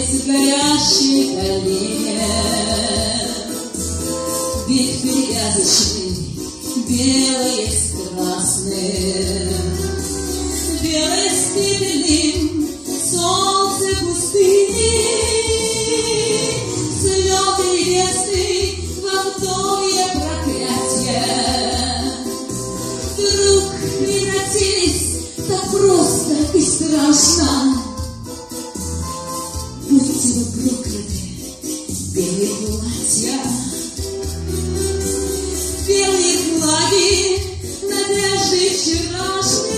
танец в горящей долине. Век перевязочный, белое с красным, белое с пепельным, солнце пустыни, слёты невесты, волнуя проклятие. Вдруг превратились так просто и страшно. Будьте вы прокляты, белые платья, белые флаги надежды вчерашней.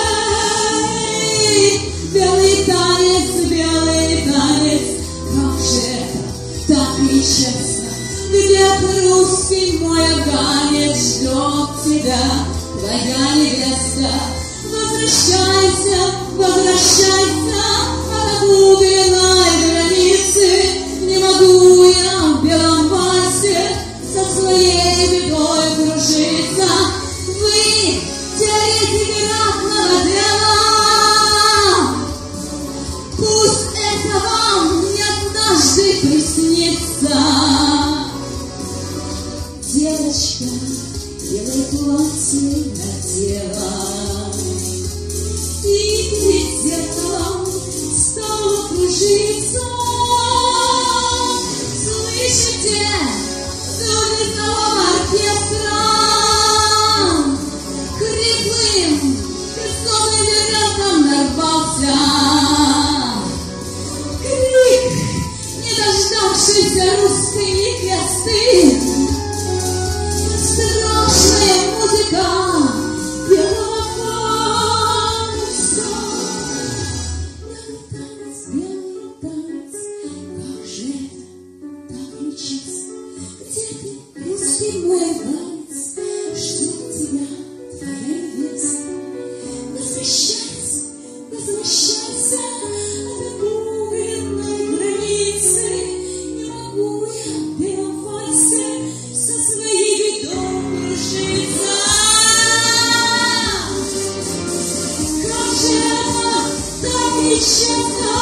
Белый танец, как же это так нечестно. Где-то русский мой афганец ждет тебя, твоя невеста. Возвращайся, возвращайся от огубленной границы. Не могу я в белом вальсе со своей бедой кружиться. Вы теряете вероятного дела. Пусть это вам не однажды приснится. Девочка, белое платье надела и перед зеркалом стала кружиться. Слышите? Звуки целого оркестра хриплым, крестовым веревкам нарвался. Крик не дождавшейся русской невесты. Страшная музыка белого вальса. Белый танец, как же это так нечестно. Где ты, русский мой вальс, ждет тебя твоя невеста. Возвращайся, возвращайся от огубленной границы. Не могу я в белом вальсе со своей бедой кружиться. Как же это так нечестно.